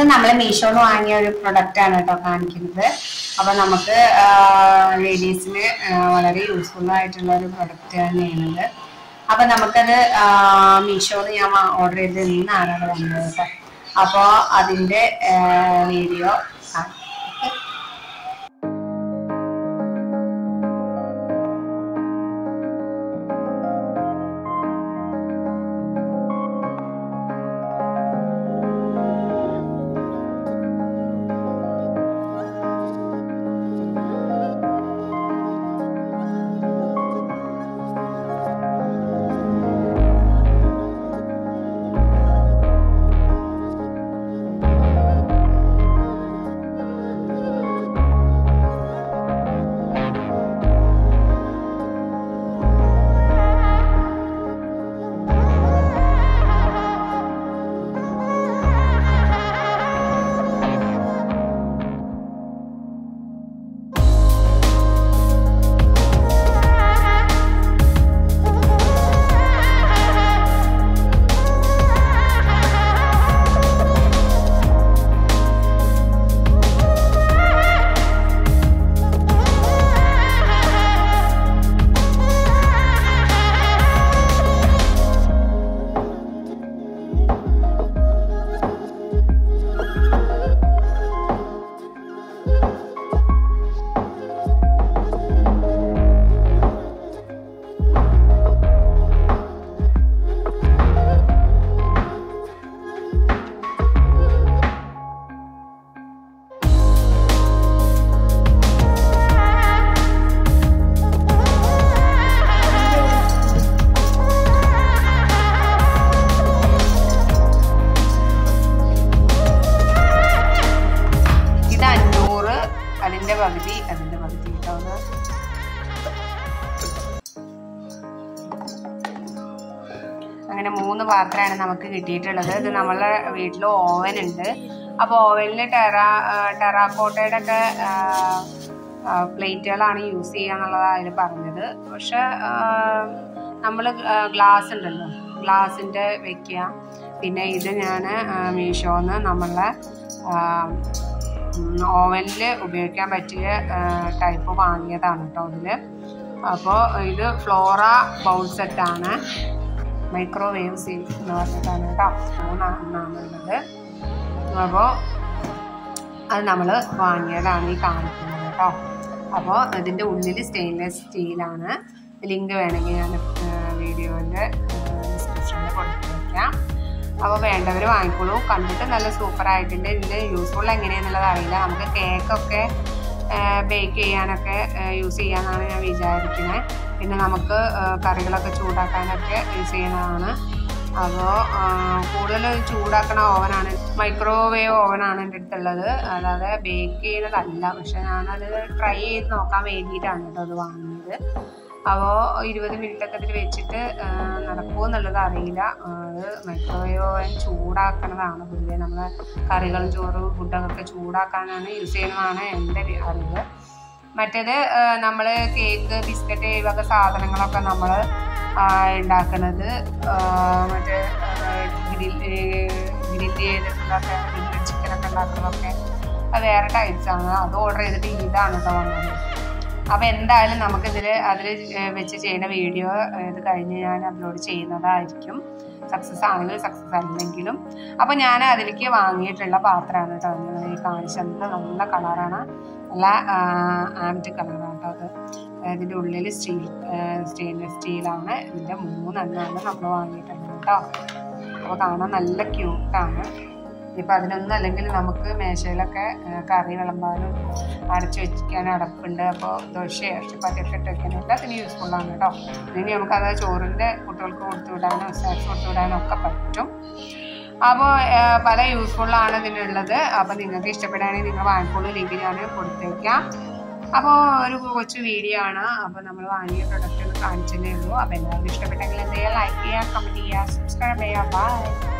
നമ്മൾ മീഷോന്ന് വാങ്ങിയ ഒരു പ്രൊഡക്റ്റ് ആണ് കേട്ടോ കാണിക്കുന്നത്. അപ്പോൾ നമുക്ക് ലേഡീസിന് വളരെ യൂസ്ഫുൾ ആയിട്ടുള്ള ഒരു പ്രൊഡക്റ്റ് തന്നെയാണിത്. അപ്പോൾ നമുക്കത് മീഷോന്ന് ഞാൻ ഓർഡർ ചെയ്ത് ഇന്നാണ് അത് വന്നത് കേട്ടോ. അപ്പോൾ അതിൻ്റെ വീഡിയോ അതിന്റെ പകുതി ഇട്ടാണ്. അങ്ങനെ 3 പാത്രമാണ് നമുക്ക് കിട്ടിയിട്ടുള്ളത്. ഇത് നമ്മളെ വീട്ടിൽ ഓവൻ ഉണ്ട്. അപ്പോൾ ഓവനിൽ ടെറാക്കോട്ടയുടെ ഒക്കെ പ്ലേറ്റുകളാണ് യൂസ് ചെയ്യുക എന്നുള്ളതാണ് അതിൽ പറഞ്ഞത്. പക്ഷെ നമ്മൾ ഗ്ലാസ് ഉണ്ടല്ലോ, ഗ്ലാസിൻ്റെ വെക്കുക. പിന്നെ ഇത് ഞാൻ മീഷോന്ന് നമ്മളെ ഓവനിൽ ഉപയോഗിക്കാൻ പറ്റിയ ടൈപ്പ് വാങ്ങിയതാണ് കേട്ടോ അതിൽ. അപ്പോൾ ഇത് ഫ്ലോറ ബൗൾ സെറ്റാണ്, മൈക്രോവേവ് സേഫ് എന്ന് പറഞ്ഞിട്ടാണ് കേട്ടോ. 3 എണ്ണാണുള്ളത്. അപ്പോൾ അത് നമ്മൾ വാങ്ങിയതാണ് ഈ കാണിക്കുന്നത് കേട്ടോ. അപ്പോൾ ഇതിൻ്റെ ഉള്ളിൽ സ്റ്റെയിൻലെസ് സ്റ്റീലാണ്. ലിങ്ക് വേണമെങ്കിൽ ഞാൻ വീഡിയോൻ്റെ ഡിസ്ക്രിപ്ഷനിൽ കൊടുത്തു വയ്ക്കാം. അപ്പോൾ വേണ്ടവർ വാങ്ങിക്കോളൂ. കണ്ടിട്ട് നല്ല സൂപ്പറായിട്ടുണ്ട്. ഇതിൻ്റെ യൂസ്ഫുൾ എങ്ങനെയാണെന്നുള്ളത് അറിയില്ല. നമുക്ക് കേക്കൊക്കെ ബേക്ക് ചെയ്യാനൊക്കെ യൂസ് ചെയ്യാമെന്നാണ് ഞാൻ വിചാരിക്കുന്നത്. പിന്നെ നമുക്ക് കറികളൊക്കെ ചൂടാക്കാനൊക്കെ യൂസ് ചെയ്യുന്നതാണ്. അപ്പോൾ കൂടുതൽ ചൂടാക്കണ ഓവനാണ്, മൈക്രോവേവ് ഓവനാണ് എൻ്റെ അടുത്തുള്ളത്. അല്ലാതെ ബേക്ക് ചെയ്യുന്നതല്ല. പക്ഷെ ഞാനത് ട്രൈ ചെയ്ത് നോക്കാൻ വേണ്ടിയിട്ടാണ് കേട്ടോ അത് വാങ്ങിയത്. അപ്പോൾ 20 മിനിറ്റൊക്കെ ഇതിൽ വെച്ചിട്ട് നടക്കുമോ എന്നുള്ളത് അറിയില്ല. അത് മൈക്രോവേവ് ഓവൻ ചൂടാക്കണതാണ് പൊതുവെ. നമ്മൾ കറികളും ചോറ് ഫുഡൊക്കെ ചൂടാക്കാനാണ് യൂസ് ചെയ്യുന്നതാണ് എൻ്റെ അറിവ്. മറ്റേത് നമ്മൾ കേക്ക്, ബിസ്ക്കറ്റ് ഈ വക സാധനങ്ങളൊക്കെ നമ്മൾ ഉണ്ടാക്കുന്നത് മറ്റേ ഗ്രില്ല് ചെയ്തിട്ടുള്ളതൊക്കെ, ഗ്രില്ല് ചിക്കനൊക്കെ ഉണ്ടാക്കുന്നതൊക്കെ അത് വേറെ ടൈപ്സാണ്. അത് ഓർഡർ ചെയ്തിട്ട് ഇതാണ് കേട്ടോ വന്നത്. അപ്പോൾ എന്തായാലും നമുക്കിതിൽ അതിൽ വെച്ച് ചെയ്യുന്ന വീഡിയോ ഇത് കഴിഞ്ഞ് ഞാൻ അപ്ലോഡ് ചെയ്യുന്നതായിരിക്കും. സക്സസ് ആണെങ്കിലും സക്സസ് അല്ലെങ്കിലും. അപ്പോൾ ഞാൻ അതിലേക്ക് വാങ്ങിയിട്ടുള്ള പാത്രമാണ് കേട്ടോ നിങ്ങൾ ഈ കാണിച്ചത്. നല്ല കളറാണ്, നല്ല ആംറ്റ് കളറാണ് കേട്ടോ അത്. ഇതിൻ്റെ ഉള്ളിൽ സ്റ്റെയിൻലെസ് സ്റ്റീലാണ്. ഇതിൻ്റെ 3 എണ്ണമാണ് നമ്മൾ വാങ്ങിയിട്ടുള്ളത് കേട്ടോ. അപ്പോൾ കാണാൻ നല്ല ക്യൂട്ടാണ്. ഇപ്പം അതിനൊന്നും അല്ലെങ്കിൽ നമുക്ക് മേശയിലൊക്കെ കറി വിളമ്പാനും അടച്ചു വെക്കാനും അടപ്പുണ്ട്. അപ്പോൾ ദോശയോ ചപ്പാത്തിയൊക്കെ ഇട്ട് വയ്ക്കാനും എല്ലാത്തിനും യൂസ്ഫുള്ളാണ് കേട്ടോ. ഇനി നമുക്കത് ചോറിൻ്റെ കുട്ടികൾക്ക് കൊടുത്തു വിടാനും സ്നാക്സ് കൊടുത്തു വിടാനും ഒക്കെ പറ്റും. അപ്പോൾ പല യൂസ്ഫുള്ളാണ് ഇതിനുള്ളത്. അപ്പോൾ നിങ്ങൾക്ക് ഇഷ്ടപ്പെടുകയാണെങ്കിൽ നിങ്ങൾ വാങ്ങിക്കോളൂ. ലിങ്ക് ഞാൻ കൊടുത്തേക്കാം. അപ്പോൾ ഒരു കൊച്ചു വീഡിയോ ആണ്. അപ്പോൾ നമ്മൾ വാങ്ങിയ പ്രൊഡക്റ്റ് ഒന്ന് കാണിച്ചതേ ഉള്ളൂ. അപ്പോൾ എല്ലാവർക്കും ഇഷ്ടപ്പെട്ടെങ്കിൽ എന്ത് ചെയ്യുക, ലൈക്ക് ചെയ്യുക, കമൻറ്റ് ചെയ്യുക, സബ്സ്ക്രൈബ് ചെയ്യുക. ബൈ.